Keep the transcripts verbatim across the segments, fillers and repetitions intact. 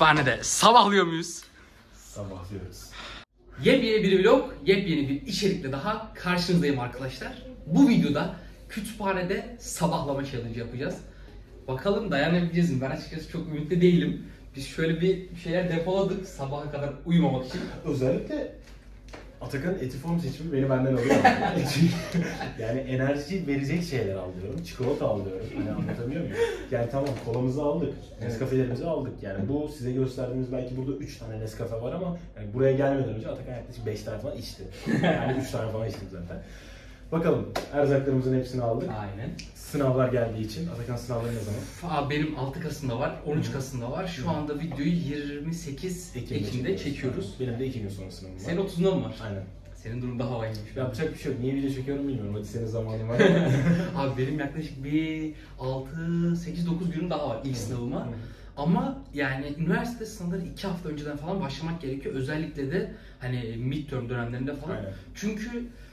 Kütüphanede sabahlıyor muyuz? Sabahlıyoruz. Yepyeni bir vlog, yepyeni bir içerikle daha karşınızdayım arkadaşlar. Bu videoda kütüphanede sabahlama challenge yapacağız. Bakalım dayanabileceğiz mi? Ben açıkçası çok ümitli değilim. Biz şöyle bir şeyler depoladık sabaha kadar uyumamak için. Özellikle Atakan'ın etiform seçimi beni benden alıyor. Yani enerji verecek şeyler alıyorum. Çikolata alıyorum. Hani anlatabiliyor muyum? Yani tamam kolamızı aldık. Nescafe'lerimizi aldık. Yani bu size gösterdiğimiz belki burada üç tane Nescafe var ama yani buraya gelmeden önce Atakan yaklaşık beş tane falan içti. Yani üç tane falan içtim zaten. Bakalım erzaklarımızın hepsini aldık. Aynen. Sınavlar geldiği için. Atakan sınavları ne zaman? Aa, benim altı Kasım'da var, on üç Kasım'da var. Şu anda videoyu yirmi sekiz Ekim'de çekiyoruz. Benim de iki gün sonra sınavım var. Senin otuzunda mı var? Aynen. Senin durum daha havaymış. Yapacak bir şey yok. Niye video çekiyorum bilmiyorum. Hadi senin zamanın var. Abi benim yaklaşık bir altı sekiz dokuz günüm daha var ilk sınavıma. Ama yani üniversite sınavları iki hafta önceden falan başlamak gerekiyor. Özellikle de hani midterm dönemlerinde falan. Aynen. Çünkü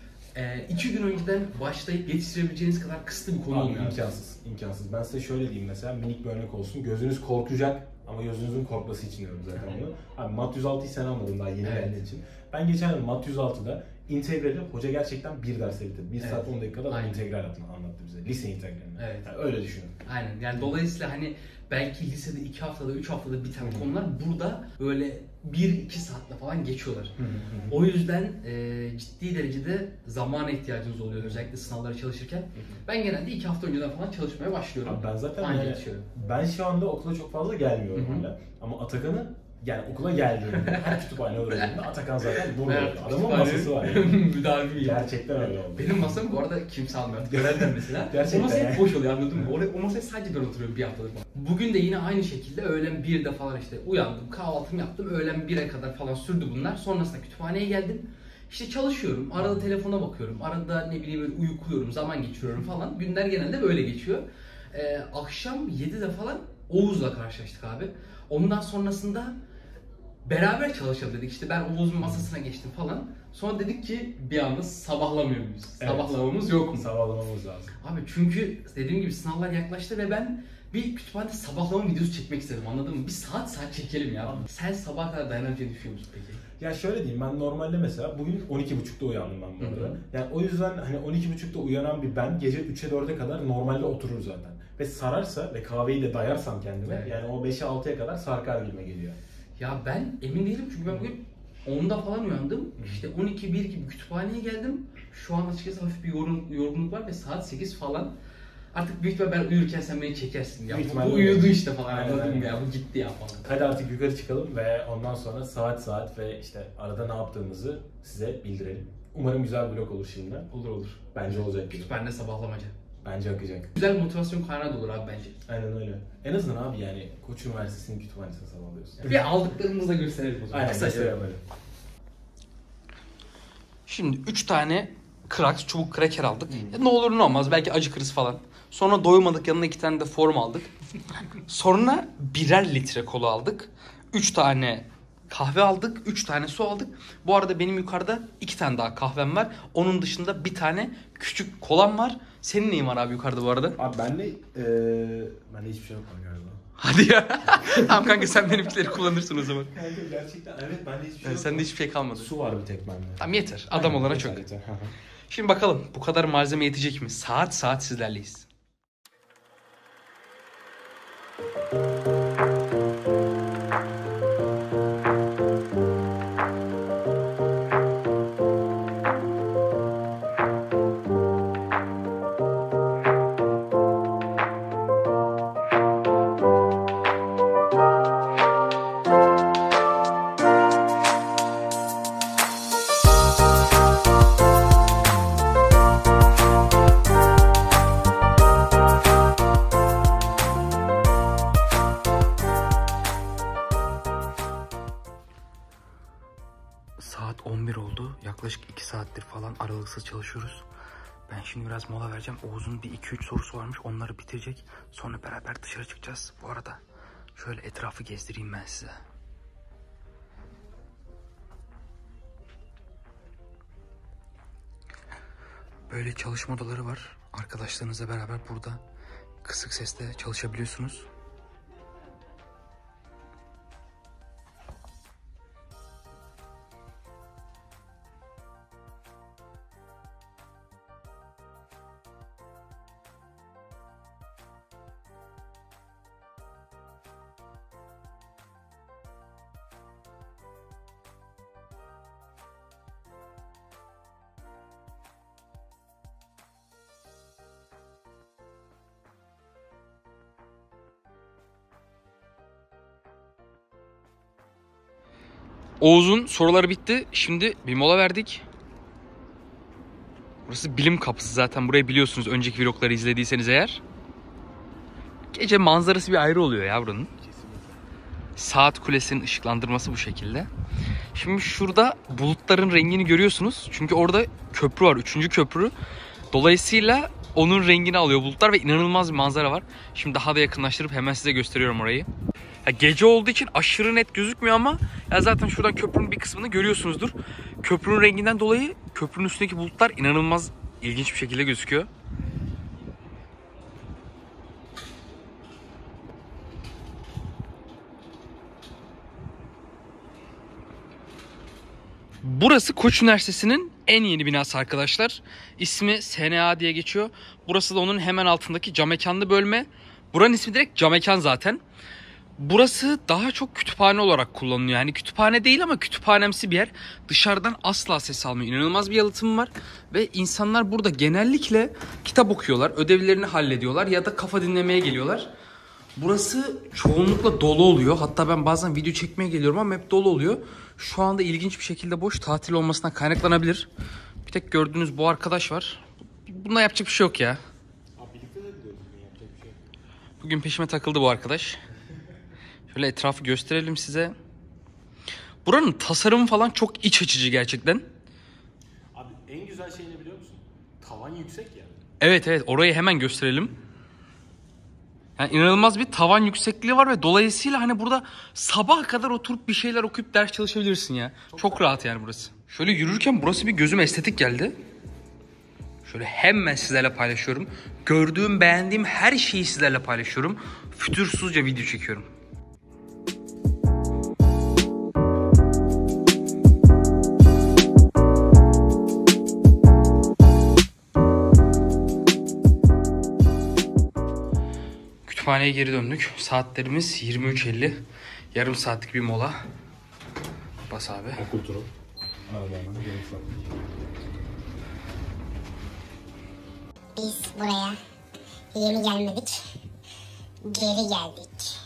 e, iki gün önceden başlayıp yetiştirebileceğiniz kadar kısıtlı bir konu Abi, olmuyor. imkansız, imkansız. Ben size şöyle diyeyim mesela, minik bir örnek olsun. Gözünüz korkacak ama gözünüzün korkması için diyorum zaten bunu. Abi Mat yüz altıyı sen almadın daha yeni geldiğin için. Ben geçen yıl Mat yüz altıda integrali hoca gerçekten bir derse bitirdi. bir evet. saat on dakikada da integral anlattı bize. Lise integralini. Evet. Yani öyle düşünün. Aynen. Yani dolayısıyla hani belki lisede iki haftada, üç haftada biten Hı-hı. konular burada böyle bir iki saatle falan geçiyorlar. Hı-hı. O yüzden e, ciddi derecede zamana ihtiyacınız oluyor özellikle sınavlara çalışırken. Hı-hı. Ben genelde iki hafta önceden falan çalışmaya başlıyorum. Abi ben zaten yani, ben şu anda okula çok fazla gelmiyorum hala. Ama Atakan'ı yani okula geldiğinde, her kütüphane öğrendiğinde Atakan zaten burada evet, adamın masası var yani. Müdavimi gerçekten öyle oldu. Benim masam bu arada kimse almıyor. Görevden mesela. Gerçekten o masa hep boş oluyor, anladın mı? O masaya sadece ben oturuyorum bir haftadır falan. Bugün de yine aynı şekilde öğlen birde falan işte uyandım, kahvaltımı yaptım. Öğlen bire kadar falan sürdü bunlar. Sonrasında kütüphaneye geldim. İşte çalışıyorum, arada telefona bakıyorum, arada ne bileyim böyle uykuluyorum, zaman geçiriyorum falan. Günler genelde böyle geçiyor. Ee, akşam yedide falan Oğuz'la karşılaştık abi. Ondan sonrasında beraber çalışalım dedik. İşte ben Oğuz'un masasına geçtim falan. Sonra dedik ki bir anda sabahlamıyor muyuz? Evet. Sabahlamamız yok mu? Sabahlamamız lazım. Abi çünkü dediğim gibi sınavlar yaklaştı ve ben bir kütüphanede sabahlama videosu çekmek istedim, anladın mı? Bir saat saat çekelim ya. Abi. Sen sabaha kadar dayanabileceğini düşünüyor musun peki? Ya şöyle diyeyim, ben normalde mesela bugün on iki buçukta uyandım ben bu arada. Hı-hı. Yani o yüzden hani on iki buçukta uyanan bir ben gece üçe dörde kadar normalde oturur zaten. Ve sararsa ve kahveyi de dayarsam kendime evet. Yani o beşe altıya kadar sarkar gibime geliyor. Ya ben emin değilim çünkü ben bugün onda falan uyandım. Hı-hı. İşte on iki bir gibi kütüphaneye geldim. Şu an açıkçası hafif bir yorgun, yorgunluk var ve saat sekiz falan. Artık büyük ihtimalle ben uyurken sen beni çekersin ya. Bu, bu uyudu işte falan, anladın mı ya, bu gitti ya falan. Hadi artık yukarı çıkalım ve ondan sonra saat saat ve işte arada ne yaptığımızı size bildirelim. Umarım güzel bir vlog olur şimdi. Olur olur. Bence olacak. Kütüphanede sabahlamaca. Bence akacak. Güzel motivasyon kaynağı da olur abi bence. Aynen öyle. En azından abi yani Koç Üniversitesi'nin kütüphanesine sabahlıyorsun. Yani. Bir aldıklarımızı da gösterelim o zaman. Aynen, gösterelim öyle. Şimdi üç tane Kraks, çubuk kraker aldık. Hmm. Ne olur ne olmaz, belki acıkırız falan. Sonra doymadık, yanına iki tane de form aldık. Sonra birer litre kola aldık. Üç tane kahve aldık, üç tane su aldık. Bu arada benim yukarıda iki tane daha kahvem var. Onun dışında bir tane küçük kolam var. Senin neyin var abi yukarıda bu arada? Abi bende, ee, bende hiçbir şey yok galiba. Hadi ya. Tamam kanka, sen benimkileri kullanırsın o zaman. Kanka gerçekten evet, bende hiçbir şey yani yok. Sende hiçbir şey kalmadı. Su var bir tek bende. Tamam yeter. Adam Aynen, olana yeter, çok. Yeter. Şimdi bakalım bu kadar malzeme yetecek mi? Saat saat sizlerleyiz. Saat on bir oldu. Yaklaşık iki saattir falan aralıksız çalışıyoruz. Ben şimdi biraz mola vereceğim. Oğuz'un bir iki üç sorusu varmış. Onları bitirecek. Sonra beraber dışarı çıkacağız. Bu arada şöyle etrafı gezdireyim ben size. Böyle çalışma odaları var. Arkadaşlarınızla beraber burada kısık sesle çalışabiliyorsunuz. Oğuz'un soruları bitti. Şimdi bir mola verdik. Burası bilim kapısı zaten. Burayı biliyorsunuz önceki vlogları izlediyseniz eğer. Gece manzarası bir ayrı oluyor ya buranın. Saat kulesinin ışıklandırması bu şekilde. Şimdi şurada bulutların rengini görüyorsunuz. Çünkü orada köprü var. Üçüncü köprü. Dolayısıyla onun rengini alıyor bulutlar ve inanılmaz bir manzara var. Şimdi daha da yakınlaştırıp hemen size gösteriyorum orayı. Ya gece olduğu için aşırı net gözükmüyor ama ya zaten şuradan köprünün bir kısmını görüyorsunuzdur. Köprünün renginden dolayı köprünün üstündeki bulutlar inanılmaz ilginç bir şekilde gözüküyor. Burası Koç Üniversitesi'nin en yeni binası arkadaşlar. İsmi S N A diye geçiyor. Burası da onun hemen altındaki camekanlı bölme. Buranın ismi direkt camekan zaten. Burası daha çok kütüphane olarak kullanılıyor. Yani kütüphane değil ama kütüphanemsi bir yer. Dışarıdan asla ses almıyor. İnanılmaz bir yalıtım var. Ve insanlar burada genellikle kitap okuyorlar. Ödevlerini hallediyorlar ya da kafa dinlemeye geliyorlar. Burası çoğunlukla dolu oluyor. Hatta ben bazen video çekmeye geliyorum ama hep dolu oluyor. Şu anda ilginç bir şekilde boş, tatil olmasından kaynaklanabilir. Bir tek gördüğünüz bu arkadaş var. Bunda yapacak bir şey yok ya. Abi birlikte de gidiyoruz. Yapacak bir şey yok. Bugün peşime takıldı bu arkadaş. Şöyle etrafı gösterelim size. Buranın tasarımı falan çok iç açıcı gerçekten. Abi en güzel şey ne biliyor musun? Tavan yüksek ya. Evet evet, orayı hemen gösterelim. Yani inanılmaz bir tavan yüksekliği var ve dolayısıyla hani burada sabaha kadar oturup bir şeyler okuyup ders çalışabilirsin ya. Çok, çok rahat yani burası. Şöyle yürürken burası bir gözüme estetik geldi. Şöyle hemen sizlerle paylaşıyorum. Gördüğüm, beğendiğim her şeyi sizlerle paylaşıyorum. Fütursuzca video çekiyorum. Kütüphaneye geri döndük. Saatlerimiz yirmi üç elli. Yarım saatlik bir mola. Bas abi. Okul turu. Biz buraya yeni gelmedik. Geri geldik.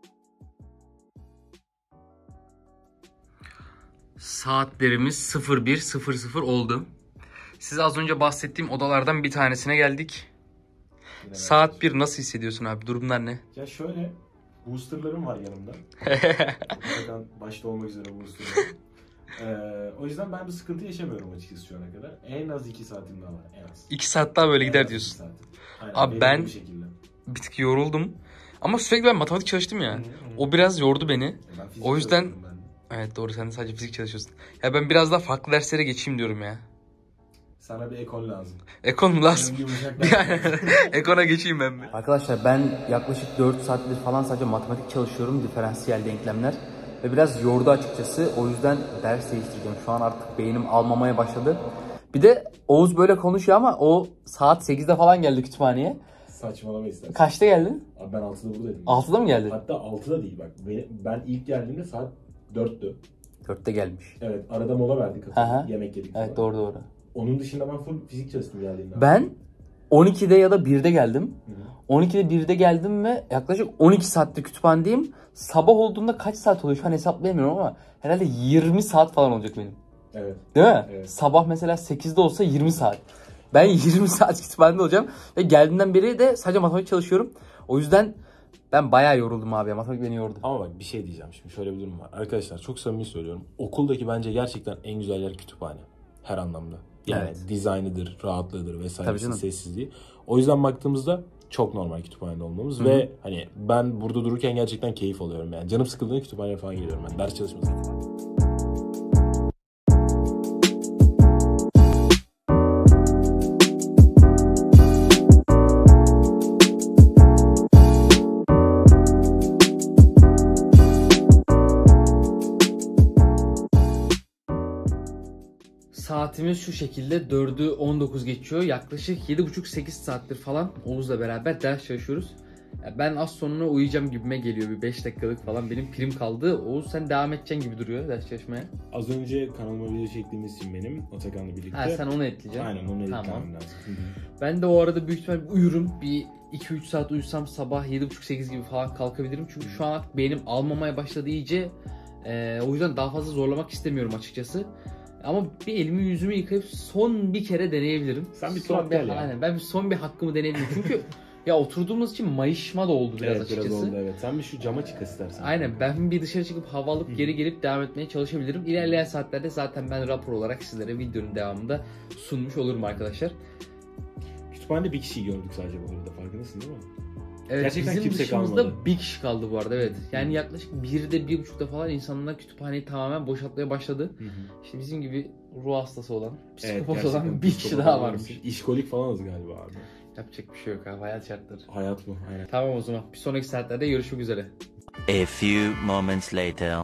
Saatlerimiz sıfır bir sıfır sıfır oldu. Size az önce bahsettiğim odalardan bir tanesine geldik. Yine Saat bir nasıl hissediyorsun abi? Durumlar ne? Ya şöyle, boosterlarım var yanımda. Başta olmak üzere boosterlarım. Ee, o yüzden ben bir sıkıntı yaşamıyorum açıkçası şu ana kadar. En az iki saatim daha var, en az. iki saat daha böyle en gider diyorsun. Aynen, abi ben bir, bir tık yoruldum. Ama sürekli ben matematik çalıştım ya. Hı hı. O biraz yordu beni. O yüzden... Evet doğru, sen de sadece fizik çalışıyorsun. Ya ben biraz daha farklı derslere geçeyim diyorum ya. Sana bir ekon lazım. Ekon mu lazım? Ekona geçeyim ben mi? Arkadaşlar ben yaklaşık dört saattir falan sadece matematik çalışıyorum. Diferansiyel denklemler. Ve biraz yordu açıkçası. O yüzden ders değiştireceğim. Şu an artık beynim almamaya başladı. Bir de Oğuz böyle konuşuyor ama o saat sekizde falan geldi kütüphaneye. Saçmalama istersen. Kaçta geldin? Abi ben altıda buradaydım. altıda mı geldin? Hatta altıda değil bak. Ben ilk geldiğimde saat dörttü. dörtte gelmiş. Evet, arada mola verdik. Aha. Yemek yedik. Evet doğru doğru. Onun dışında ben full fizik çalıştım geldiğimde. Ben on ikide ya da birde geldim. Hı-hı. on ikide birde geldim ve yaklaşık on iki saatte kütüphanedeyim. Sabah olduğunda kaç saat oluyor şu an hesaplayamıyorum ama herhalde yirmi saat falan olacak benim. Evet. Değil mi? Evet. Sabah mesela sekizde olsa yirmi saat. Ben yirmi saat kütüphanede olacağım ve geldiğimden beri de sadece matematik çalışıyorum. O yüzden ben bayağı yoruldum abi. Matematik beni yordu. Ama bak bir şey diyeceğim şimdi. Şöyle bir durum var. Arkadaşlar çok samimi söylüyorum. Okuldaki bence gerçekten en güzel yer kütüphane. Her anlamda. Yani evet. Dizaynıdır, rahatlığıdır vesaire, sessizliği. O yüzden baktığımızda çok normal kütüphanede olmamız. Hı-hı. Ve hani ben burada dururken gerçekten keyif alıyorum yani. Canım sıkıldığında kütüphaneye falan geliyorum ben. Ders çalışmasına. Saatimiz şu şekilde dördü on dokuz geçiyor. Yaklaşık yedi buçuk sekiz saattir falan Oğuz'la beraber ders çalışıyoruz. Yani ben az sonra uyuyacağım gibime geliyor. Bir beş dakikalık falan benim prim kaldı. Oğuz sen devam edeceksin gibi duruyor ders çalışmaya. Az önce kanalıma video çektiğimiz için benim Atakan'la birlikte. Ha sen onu ekleyeceksin. Aynen onu eklemem tamam. lazım. Ben de o arada büyük ihtimalle uyurum. Bir iki üç saat uyusam sabah yedi buçuk sekiz gibi falan kalkabilirim. Çünkü şu an artık beynim almamaya başladı iyice. Ee, o yüzden daha fazla zorlamak istemiyorum açıkçası. Ama bir elimi yüzümü yıkayıp son bir kere deneyebilirim. Sen bir son tur gel ya. Aynen, ben bir son bir hakkımı deneyebilirim. Çünkü ya oturduğumuz için mayışma da oldu biraz evet, açıkçası. Biraz oldu, evet. Sen bir şu cama çık istersen. Aynen, ben bir dışarı çıkıp hava alıp geri gelip devam etmeye çalışabilirim. İlerleyen saatlerde zaten ben rapor olarak sizlere videonun devamında sunmuş olurum arkadaşlar. Kütüphanede bir kişiyi gördük sadece bu arada, farkındasın değil mi? Evet, Gerçekten bizim kimse dışımızda kalmadı. bir kişi kaldı bu arada, evet. Yani yaklaşık birde, bir buçukta falan insanlar kütüphaneyi tamamen boşaltmaya başladı. Hı hı. İşte bizim gibi ruh hastası olan, psikopat evet, olan bir kişi daha varmış. İşkolik falanız galiba abi. Yapacak bir şey yok abi, hayat şartları. Hayat mı? Aynen. Tamam o zaman, bir sonraki saatlerde görüşmek üzere. A few moments later.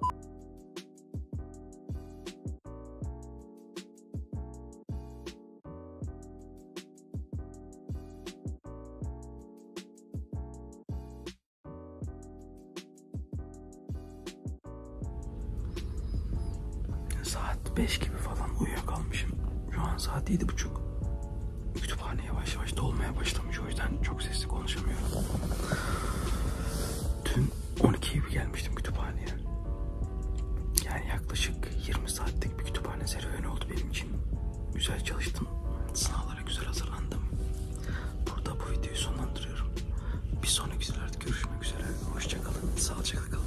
Saat beş gibi falan uyuyakalmışım. Şu an saat yedi buçuk. Kütüphane yavaş yavaş dolmaya başlamış. O yüzden çok sesli konuşamıyorum. Dün on iki gibi gelmiştim kütüphaneye. Yani yaklaşık yirmi saatlik bir kütüphane serüveni oldu benim için. Güzel çalıştım. Sınavlara güzel hazırlandım. Burada bu videoyu sonlandırıyorum. Bir sonraki seferde görüşmek üzere. Hoşça kalın. Sağlıcakla kalın.